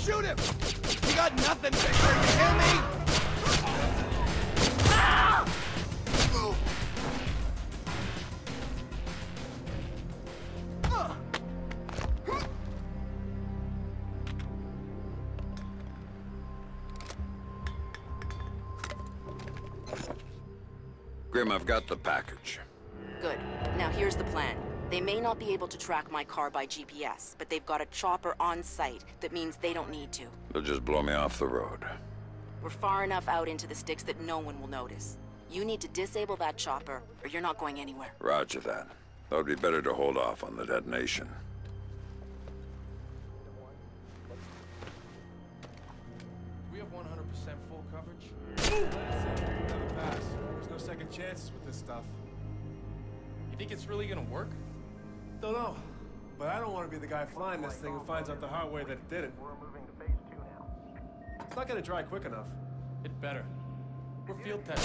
Shoot him! You got nothing, Victor, you hear me? Ah! Grim, I've got the package. Good. Now here's the plan. They may not be able to track my car by GPS, but they've got a chopper on site. That means they don't need to. They'll just blow me off the road. We're far enough out into the sticks that no one will notice. You need to disable that chopper, or you're not going anywhere. Roger that. That would be better to hold off on the detonation. We have 100% full coverage. Never pass. There's no second chances with this stuff. You think it's really gonna work? Don't know. But I don't want to be the guy flying this thing who finds out the hard way that it didn't. We're moving to phase 2 now. It's not gonna dry quick enough. It better. We're field testing.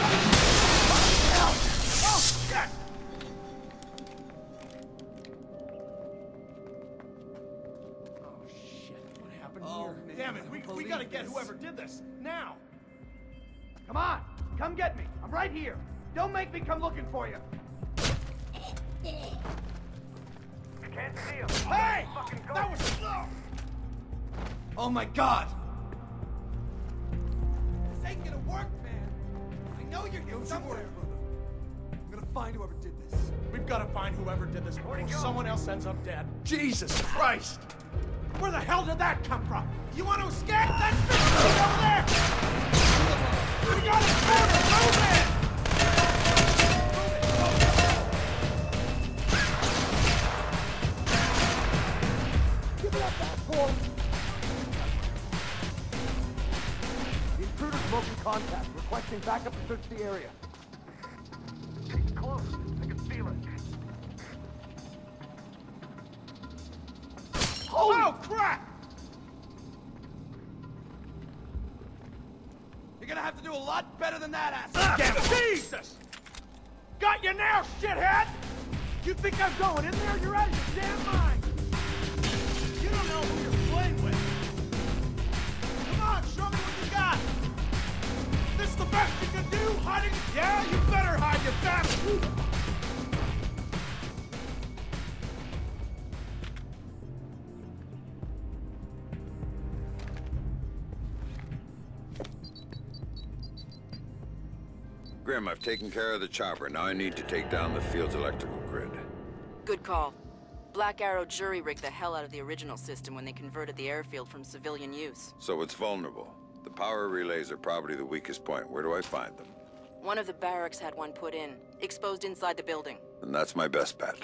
Oh, shit! Oh shit! What happened Oh, here? man. Damn it! We gotta get whoever did this now. Come on! Come get me! I'm right here! Don't make me come looking for you! Can't see him. Hey! Fucking go. That was... Oh my god! This ain't gonna work, man! I know you're here somewhere! I'm gonna find whoever did this. We've gotta find whoever did this before someone else ends up dead. Jesus Christ! Where the hell did that come from? You want to escape? That's the over there! We got it covered! Move it! Give it up, asshole! The intruder's broken contact, requesting backup to search the area. He's close. I can feel it. Oh crap! You're gonna have to do a lot better than that, asshole! Damn it! Jesus! Got you now, shithead! You think I'm going in there? You're out of your damn mind! You don't know who you're playing with. Come on, show me what you got! This the best you can do, hiding? Yeah, you better hide, you bastard! Grim, I've taken care of the chopper. Now I need to take down the field's electrical grid. Good call. Black Arrow jury-rigged the hell out of the original system when they converted the airfield from civilian use. So it's vulnerable. The power relays are probably the weakest point. Where do I find them? One of the barracks had one put in, exposed inside the building. And that's my best bet.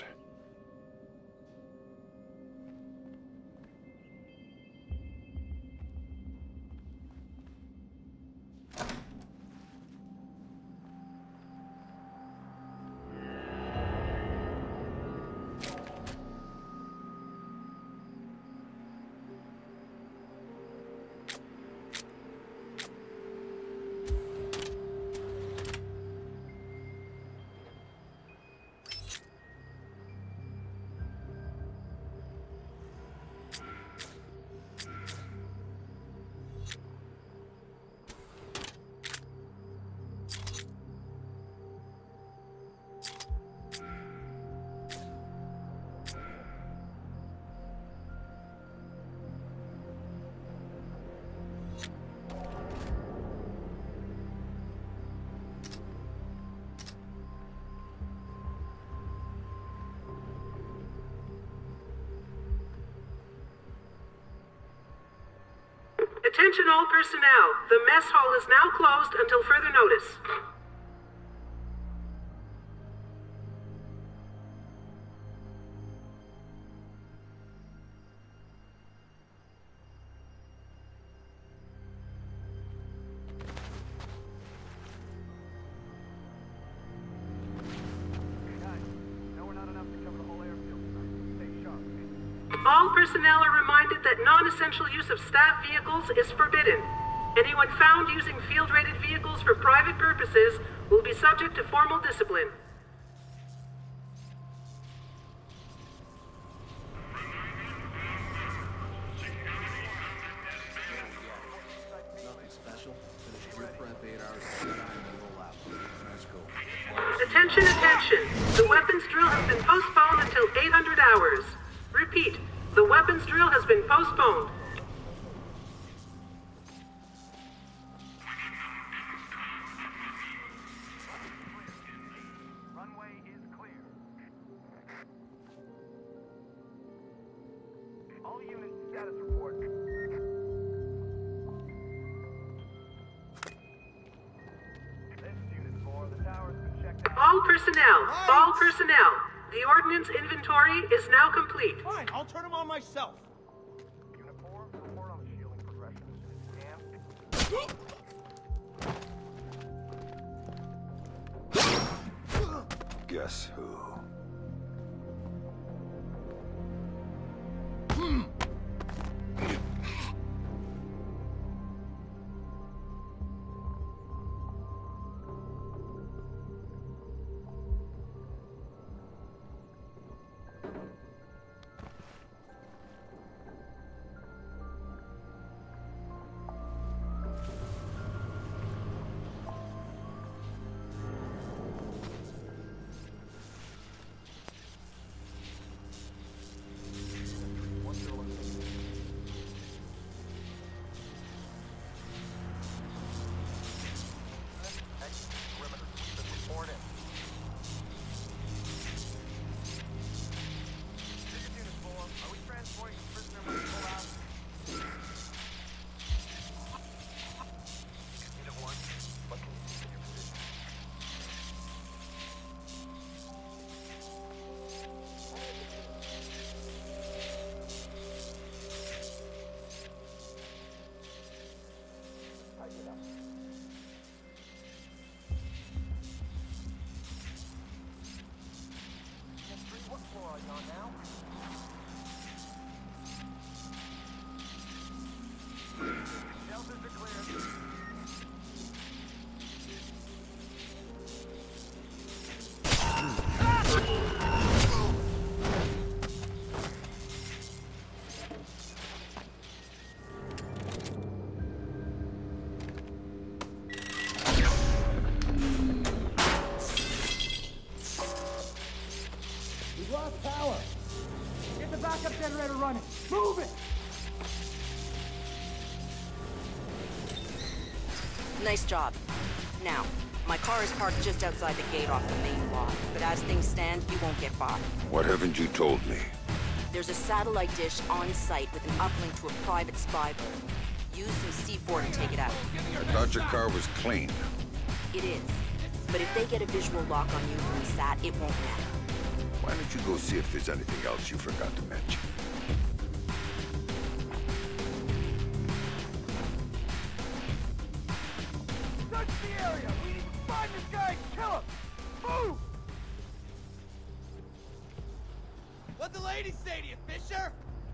Attention all personnel. The mess hall is now closed until further notice. All personnel are reminded that non-essential use of staff vehicles is forbidden. Anyone found using field-rated vehicles for private purposes will be subject to formal discipline. Attention, attention. The weapons drill has been postponed until 800 hours. Repeat, the weapons drill has been postponed. Runway is clear. All units, status report. This unit 4, the tower's been checked out. All personnel. The ordnance inventory is now complete. Fine, I'll turn them on myself. Unit 4, report on the shielding progression. Scan. Guess who? What floor are you on now? Shelters are clear. We've lost power. Get the backup generator running. Move it! Nice job. Now, my car is parked just outside the gate off the main lot, but as things stand, you won't get by. What haven't you told me? There's a satellite dish on site with an uplink to a private spy boat. Use some C4 to take it out. I thought your car was clean. It is. But if they get a visual lock on you from the sat, it won't matter. Why don't you go see if there's anything else you forgot to mention? Search the area! We need to find this guy and kill him! Move! What'd the lady say to you, Fisher?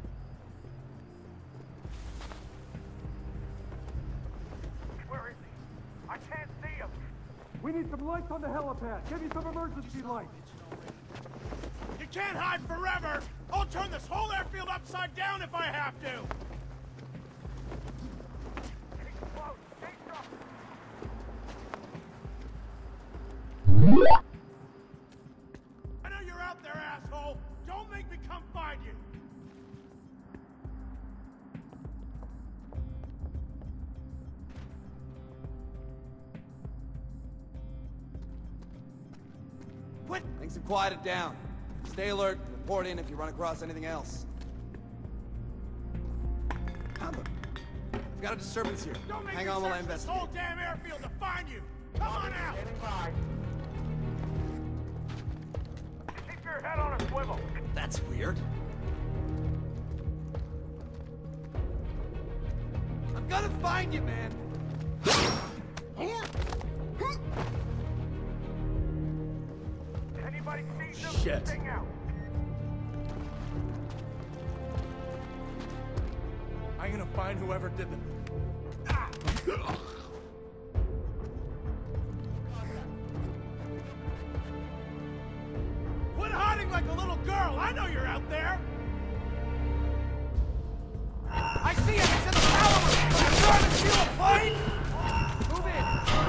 Where is he? I can't see him. We need some lights on the helipad. Give me some emergency lights. You can't hide forever! I'll turn this whole airfield upside down if I have to! Getting close. Stay strong. I know you're out there, asshole! Don't make me come find you! Quit! Things have quieted down. Stay alert and report in if you run across anything else. Albert, we've got a disturbance here. Don't make Hang me on while I search this investigate. whole damn airfield to find you! Come on out! Standing by. Keep your head on a swivel. That's weird. I'm gonna find you, man! Anybody see them? Shit. Sting out. I'm gonna find whoever did them. Quit hiding like a little girl! I know you're out there! I see him! He's in the tower! I'm trying to steal a plane! Move in!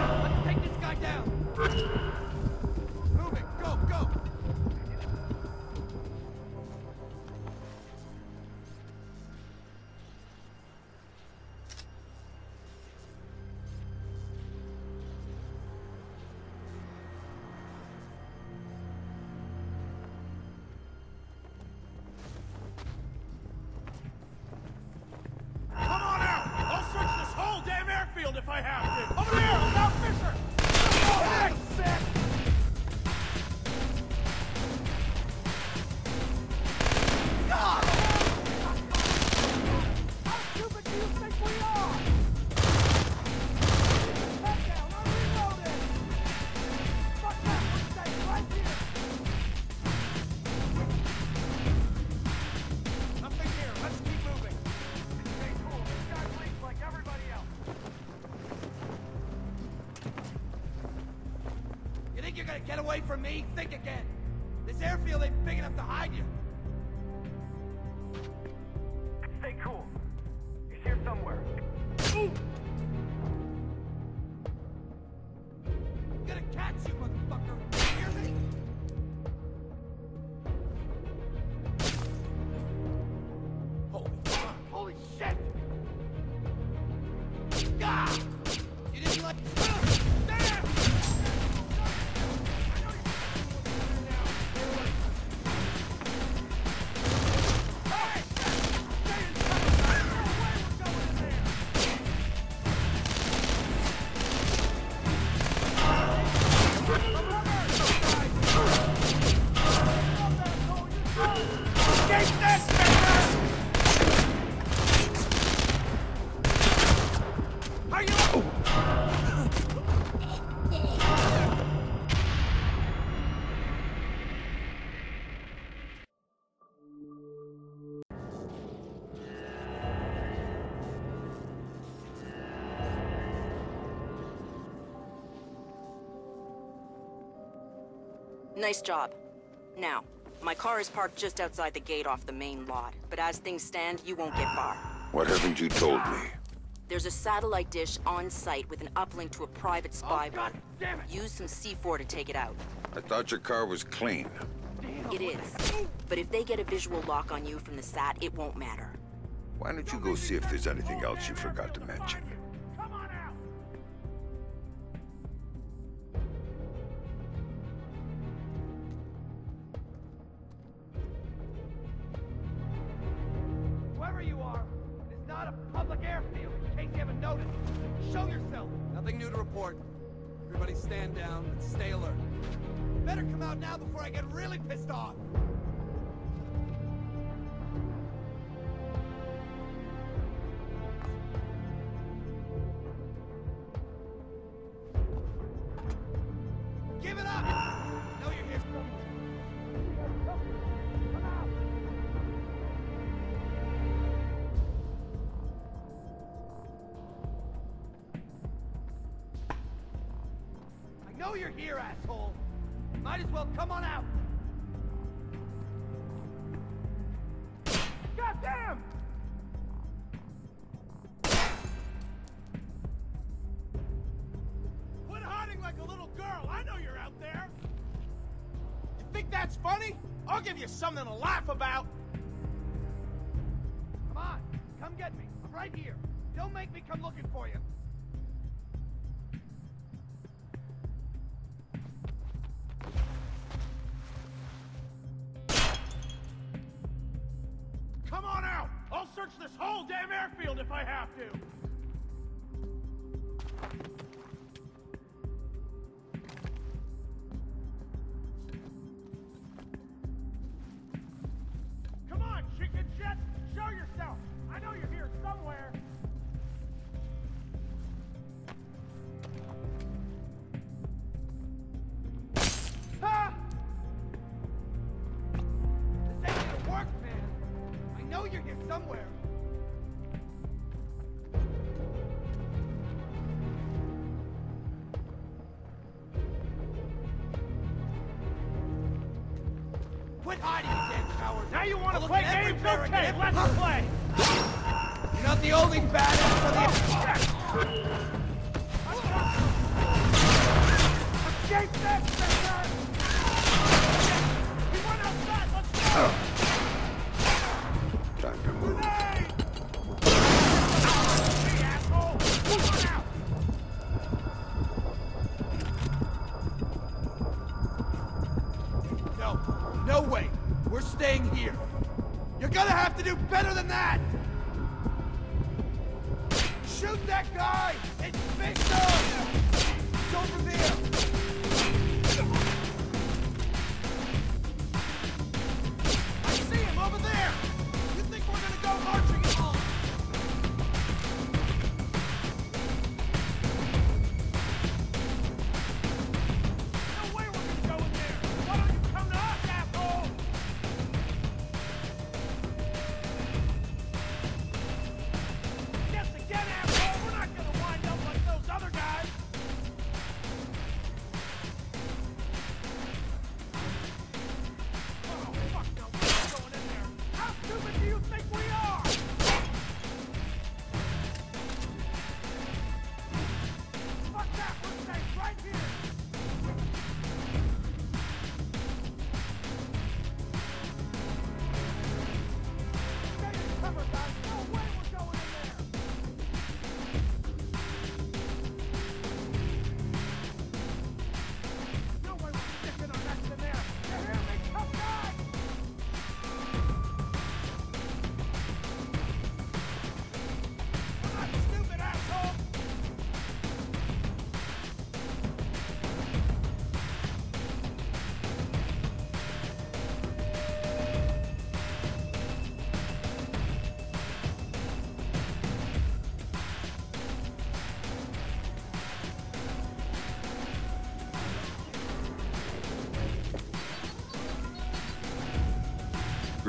gonna get away from me? Think again. This airfield ain't big enough to hide you. Stay cool. He's here somewhere. Ooh. I'm gonna catch you, motherfucker. You hear me? Holy fuck. Holy shit! God! You didn't like... Damn! Nice job. Now, my car is parked just outside the gate off the main lot, but as things stand, you won't get far. What haven't you told me? There's a satellite dish on site with an uplink to a private spy God boat. damn it! Use some C4 to take it out. I thought your car was clean. It is. But if they get a visual lock on you from the sat, it won't matter. Why don't you go see if there's anything else you forgot to mention? Come on out! Whoever you are, it's not a public airfield, in case you haven't noticed. Show yourself! Nothing new to report. Everybody stand down and stay alert. You better come out now before I get really pissed off! Give it up! I know you're here somewhere. Come out! I know you're here, asshole! Might as well come on out! Goddamn! Quit hiding like a little girl. I know you're out there. You think that's funny? I'll give you something to laugh about. Come on! Come get me! I'm right here! Don't make me come looking for you! Come on out! I'll search this whole damn airfield if I have to. Come on, chicken shit! Show yourself! I know you're here somewhere! Ah! This ain't gonna work, man! I know you're here somewhere! Quit hiding, you damn coward! Now you want to I'll play look at games? everywhere Okay, again. let's play! You're not the only badass on the... Escape this, mister! We went outside, let's go! Time to move. Hey, asshole! Come on out! No, no way! We're staying here! You're gonna have to do better than that! Shoot that guy! It's Victor! It's over there! I see him over there! You think we're gonna go marching at all? No way we're gonna go in there! Why don't you come to us, asshole? Yes, again, asshole! We're not gonna wind up like those other guys!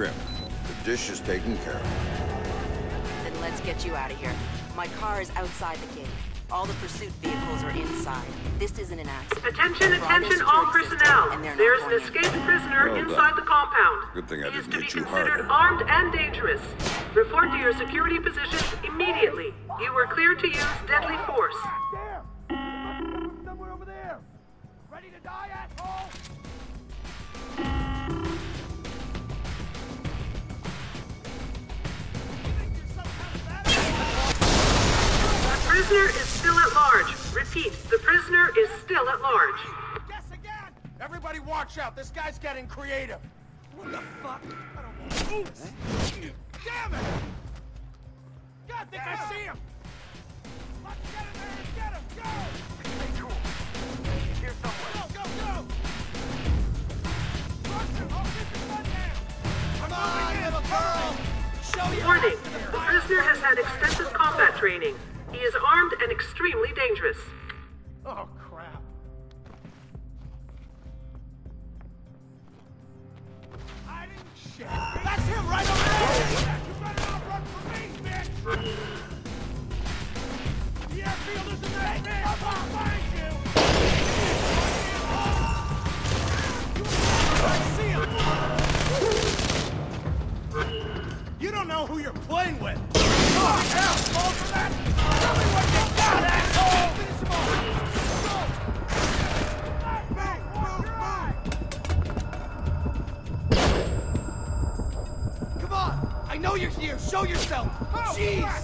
Grim, the dish is taken care of. Then let's get you out of here. My car is outside the gate. All the pursuit vehicles are inside. This isn't an accident. Attention, We're on their attention, all security system, personnel. and they're not There's an going in. escaped prisoner Well inside done. the compound. Good thing I He is didn't to be hit you considered harder. armed and dangerous. Report to your security positions immediately. You were cleared to use deadly force. There! There must be someone somewhere over there! Ready to die, asshole? The prisoner is still at large. Repeat, the prisoner is still at large. Guess again! Everybody watch out, this guy's getting creative. What the fuck? I don't know. Oops! Damn it! God, I think I see him! Let's get in there and get him! Go! Stay cool. He's here somewhere. Go, go, go! Rush him! I'll keep your gun down! Come on, little girl! Show your Warning, ass to the the prisoner has had extensive combat training. He is armed and extremely dangerous. Oh, crap. Hiding shit. That's him right over there! You better not run from me, bitch! The airfield isn't that big! I'm gonna find you! I see him! You don't know who you're playing with! Oh, hell! Fall for that! Tell me what you got, asshole! Finish him off! Come on! I know you're here! Show yourself! Jeez!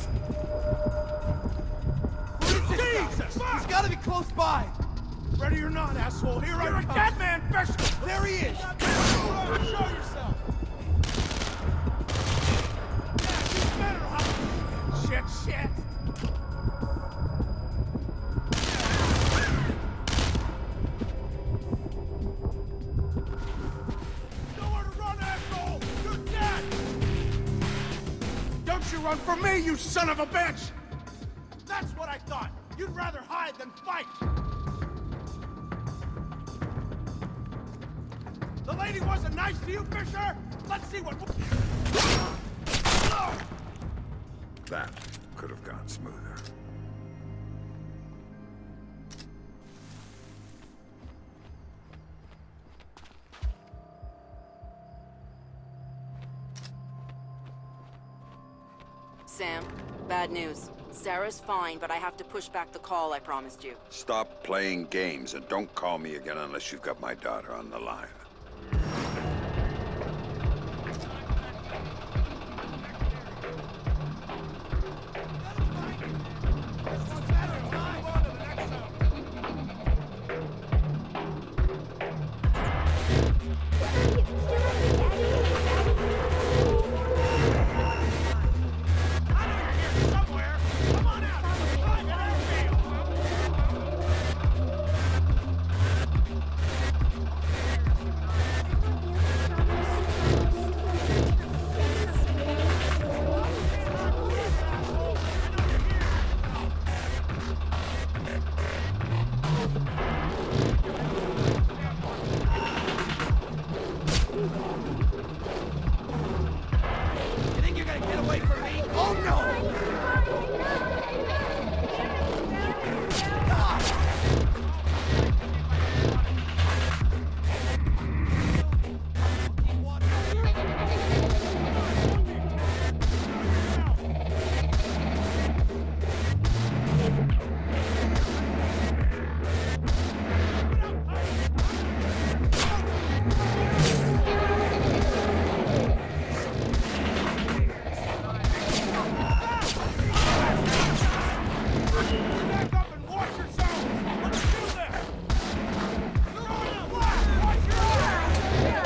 Who is this guy? Jesus! He's gotta be close by! Ready or not, asshole, here I come! You're a dead man, fish! There he is! Show yourself! Yeah, you better, huh? Shit! Nowhere to run, asshole! You're dead! Don't you run from me, you son of a bitch! That's what I thought! You'd rather hide than fight! The lady wasn't nice to you, Fisher? Let's see what... That could have gone smoother. Sam, bad news. Sarah's fine, but I have to push back the call I promised you. Stop playing games and don't call me again unless you've got my daughter on the line. You think you're gonna get away from me? Oh no! Back up and watch yourselves! Let's do this! You're on the left! Watch your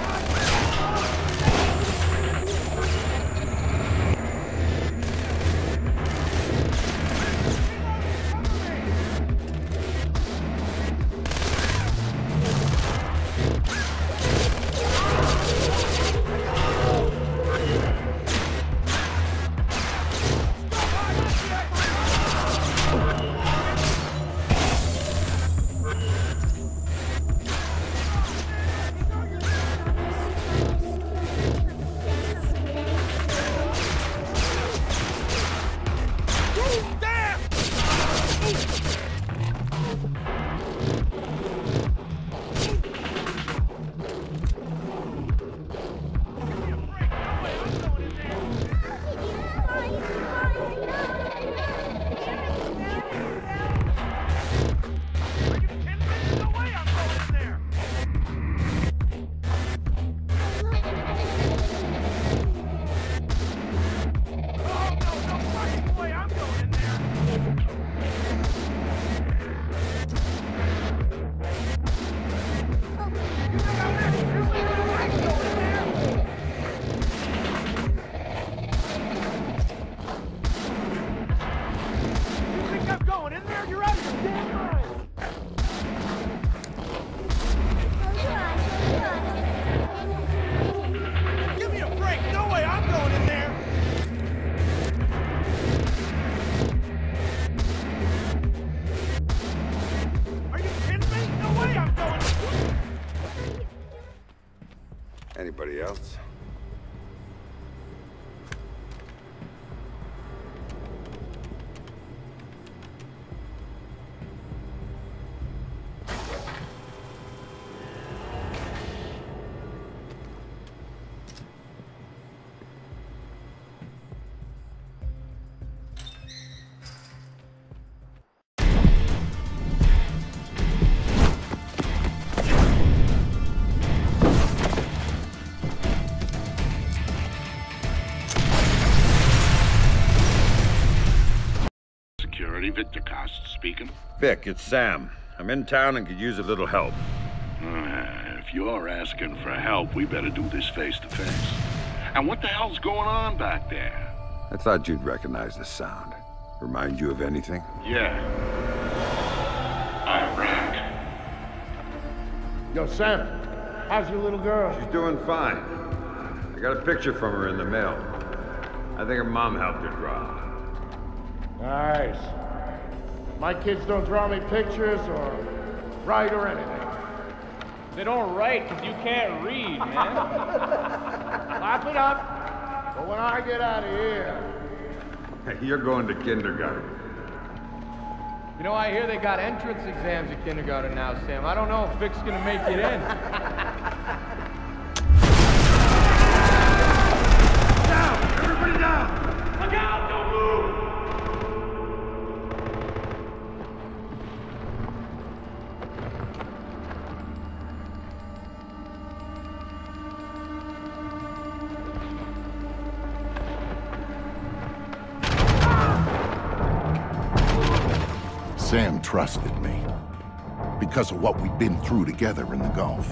Anybody else? Victor Cost speaking. Vic, it's Sam. I'm in town and could use a little help. If you're asking for help, we better do this face to face. And what the hell's going on back there? I thought you'd recognize the sound. Remind you of anything? Yeah. Iraq. Yo, Sam, how's your little girl? She's doing fine. I got a picture from her in the mail. I think her mom helped her draw. Nice. My kids don't draw me pictures or write or anything. They don't write because you can't read, man. Laugh it up. But when I get out of here... You're going to kindergarten. You know, I hear they got entrance exams at kindergarten now, Sam. I don't know if Vic's gonna make it in. Down! Everybody down! Look out! Don't move! Sam trusted me because of what we'd been through together in the Gulf.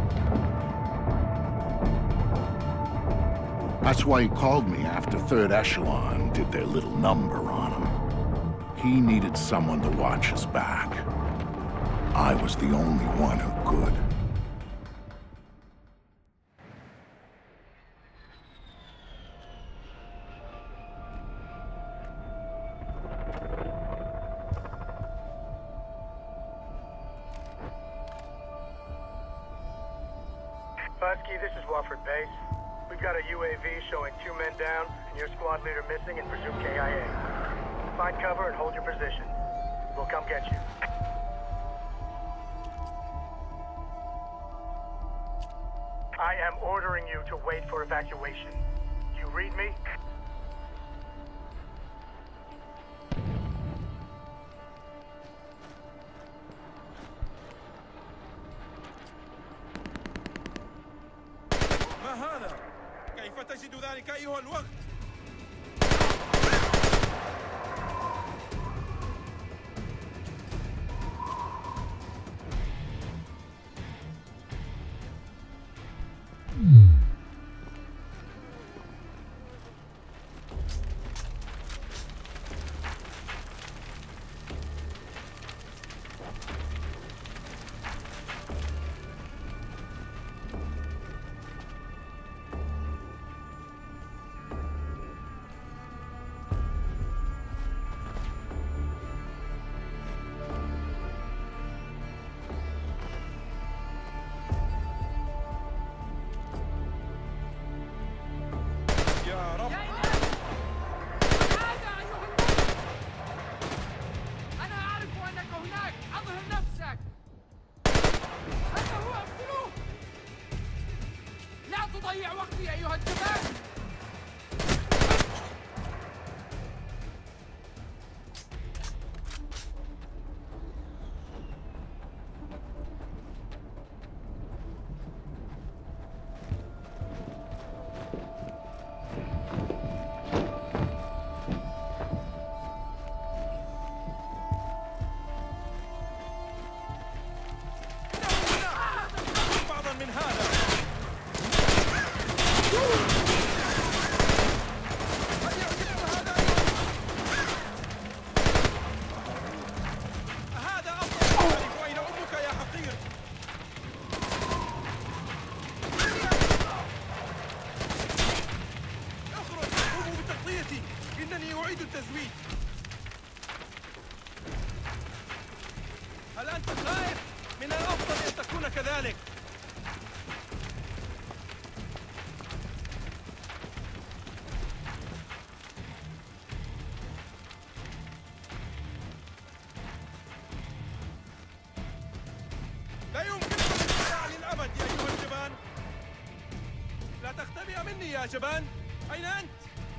That's why he called me after Third Echelon did their little number on him. He needed someone to watch his back. I was the only one who could. Busky, this is Wofford Base. We've got a UAV showing 2 men down and your squad leader missing and presumed KIA. Find cover and hold your position. We'll come get you. I am ordering you to wait for evacuation. You read me? كيف تجد ذلك أيها الوقت؟ تضيع وقتي أيها الجبان. إنني أعيد التزويد. هل أنت خائف؟ من الأفضل أن تكون كذلك. مني يا جبان! أين أنت؟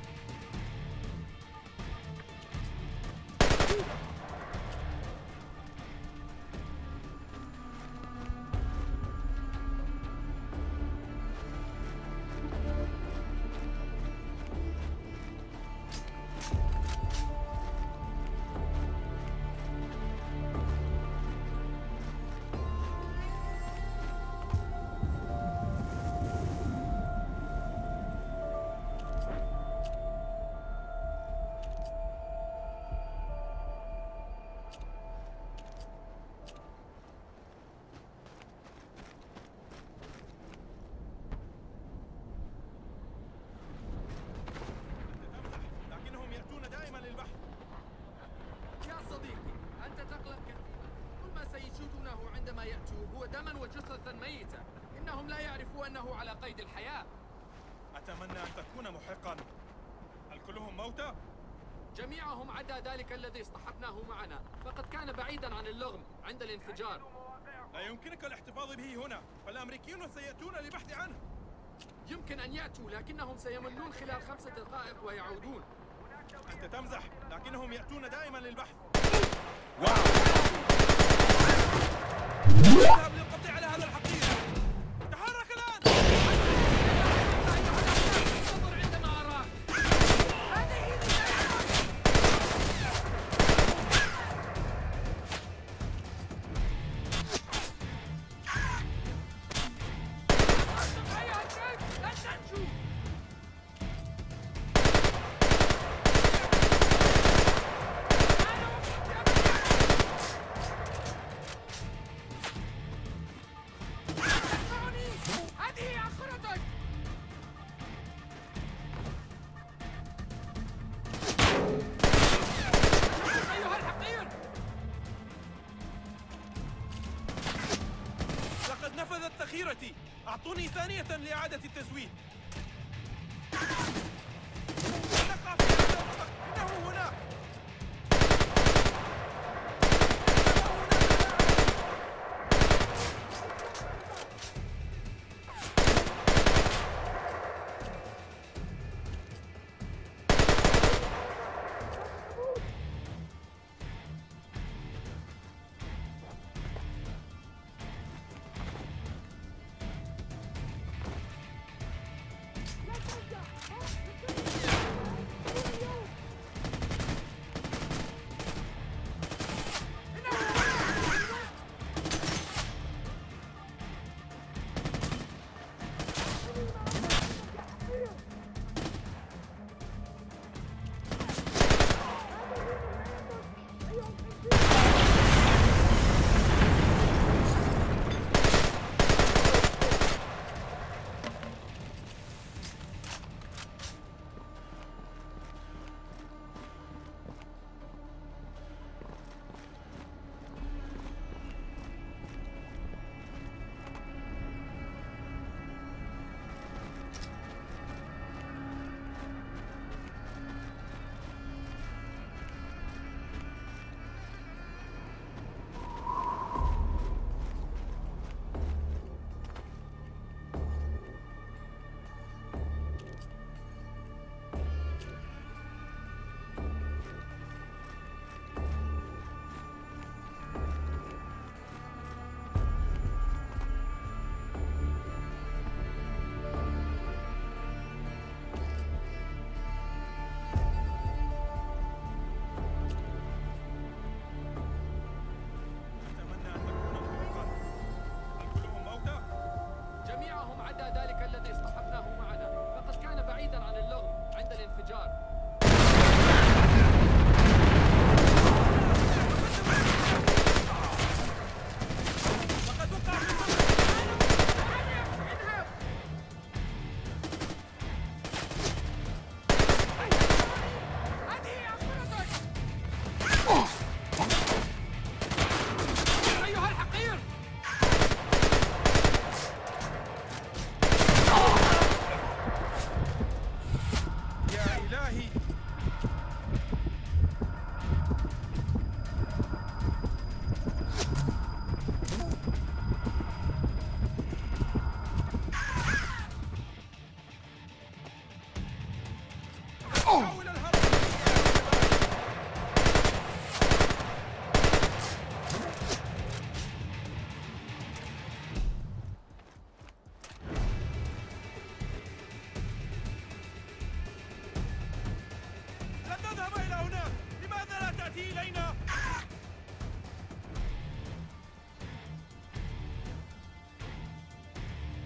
جميعهم عدا ذلك الذي اصطحبناه معنا، فقد كان بعيدا عن اللغم عند الانفجار. لا يمكنك الاحتفاظ به هنا، فالأمريكيون سيأتون للبحث عنه. يمكن أن يأتوا، لكنهم سيملون خلال 5 دقائق ويعودون. أنت تمزح، لكنهم يأتون دائما للبحث. اذهب للقبض على هذا الحقير. تحرك الآن. انتظر عندما أراك. أعطوني ثانية لإعادة التزويد. إنه هناك.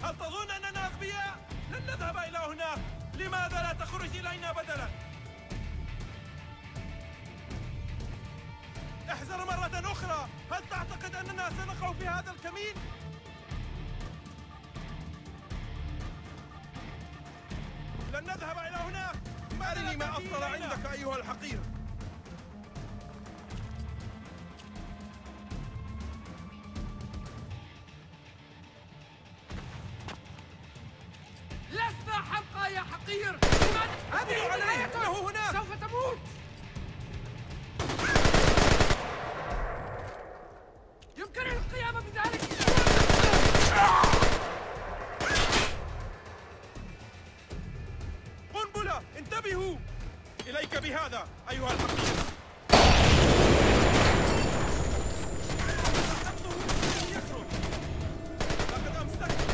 هل تظن أننا أغبياء؟ لن نذهب إلى هناك. لماذا لا تخرج إلينا بدلاً؟ احذر مرة أخرى. هل تعتقد أننا سنقع في هذا الكمين؟ لن نذهب إلى هناك. أرني ما أفضل عندك أيها الحقير. لسنا حمقى يا حقير. هذه عليه له هناك. سوف تموت. يمكنني القيام بذلك. قنبلة، انتبهوا. إليك بهذا أيها الحقير. يخرج. لقد أمسكت.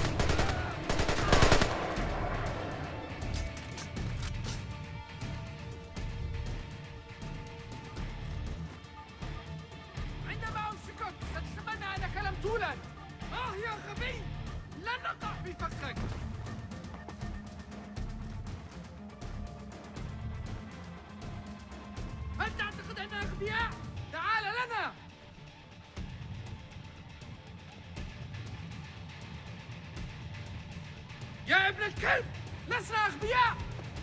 عندما أمسكك ستتمنى أنك لم تولد. يا غبي، لن نقع في فخك. هل تعتقد أننا أغبياء؟ تعال لنا. يا ابن الكلب، لسنا أغبياء.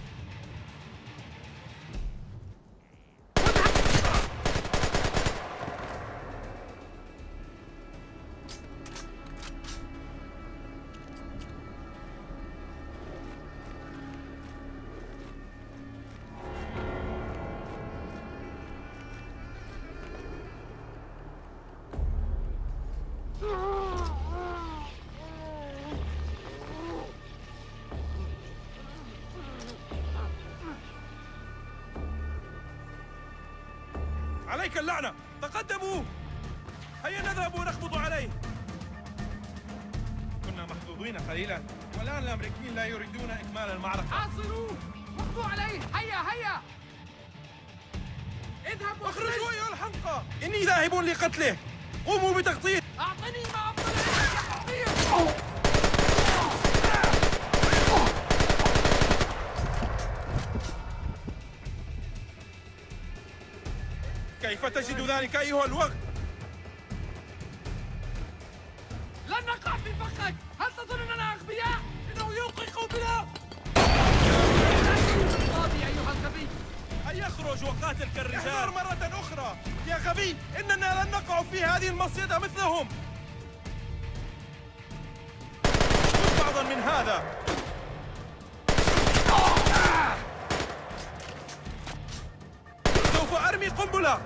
عليك اللعنة. تقدموا. هيا نذهب ونقبض عليه. كنا محظوظين قليلا، والآن الأمريكيين لا يريدون إكمال المعركة. حاصروه واقضوا عليه. هيا اذهب اخرجوا أيها الحمقى. إني ذاهب لقتله. قوموا بتغطية. أعطني ما أفضل عليك يا حقير. كيف تجد ذلك أيها الوغد؟ لن نقع في فخك. هل تظن أننا أغبياء؟ إنه يلقي قنبلة. قاضي أيها الغبي. هيا اخرج وقاتل كالرجال. احذر مرة أخرى يا غبي. إننا لن نقع في هذه المصيدة مثلهم. خذ بعضا من هذا. سوف أرمي قنبلة.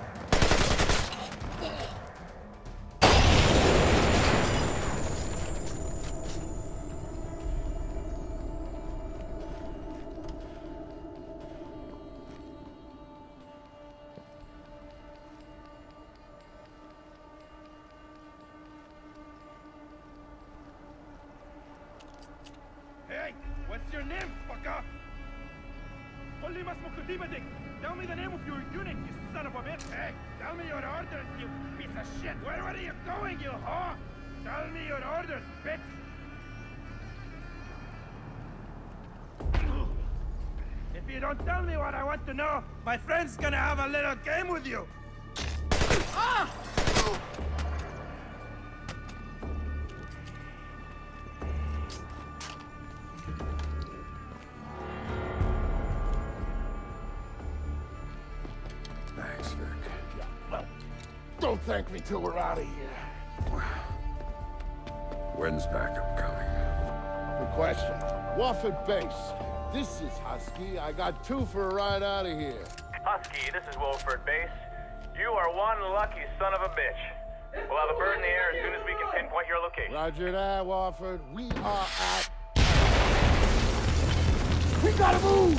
Hey, what's your name, fucker? قل لي ما اسم كتيبتك. Tell me the name of your unit, you son of a bitch. Hey, tell me your orders, you piece of shit. Where are you going, you whore? Tell me your orders, bitch. If you don't tell me what I want to know, my friend's gonna have a little game with you. Thanks, Vic. Well, don't thank me till we're out of here. When's backup coming? Good question. Wofford Base. This is Husky. I got 2 for a ride out of here. Husky, this is Wofford Base. You are one lucky son of a bitch. We'll have a bird in the air as soon as we can pinpoint your location. Roger that, Wofford. We are at... We gotta move!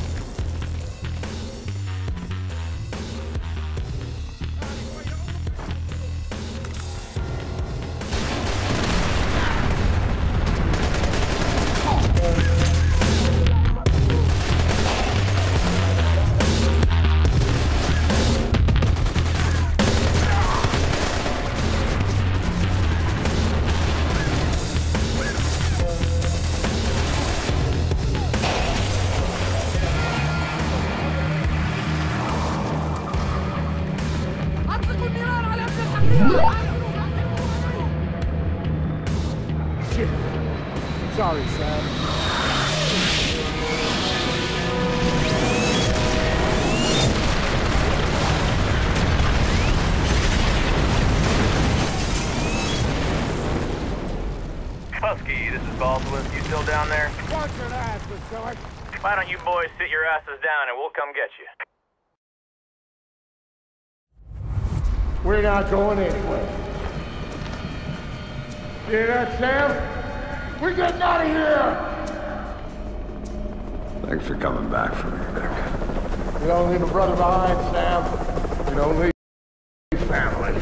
Shit. Sorry, Sam. Husky, this is Baldwin. You still down there? Watch your ass, George. Why don't you boys sit your asses down and we'll come get you? We're not going anywhere. Hear that, Sam? We're getting out of here! Thanks for coming back for me, Vic. We don't leave a brother behind, Sam. We don't leave family.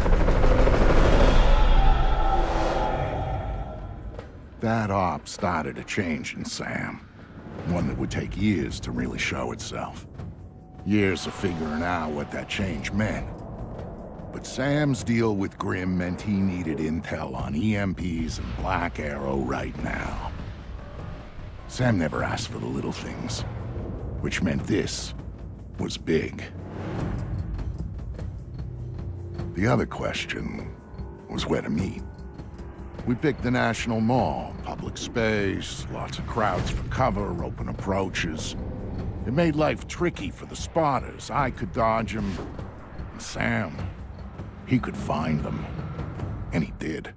That op started a change in Sam. One that would take years to really show itself. Years of figuring out what that change meant. But Sam's deal with Grim meant he needed intel on EMPs and Black Arrow right now. Sam never asked for the little things, which meant this was big. The other question was where to meet. We picked the National Mall, public space, lots of crowds for cover, open approaches. It made life tricky for the spotters. I could dodge them, and Sam, he could find them. And he did.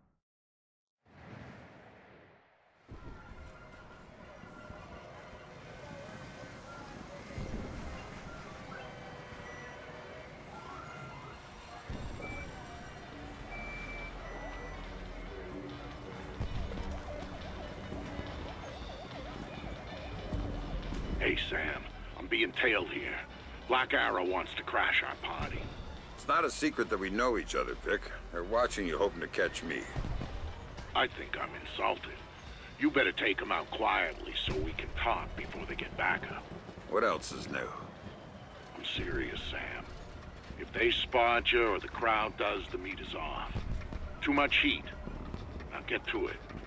Hey, Sam. I'm being tailed here. Black Arrow wants to crash our party. It's not a secret that we know each other, Vic. They're watching you, hoping to catch me. I think I'm insulted. You better take them out quietly so we can talk before they get back up. What else is new? I'm serious, Sam. If they spot you or the crowd does, the meat is off. Too much heat. Now get to it.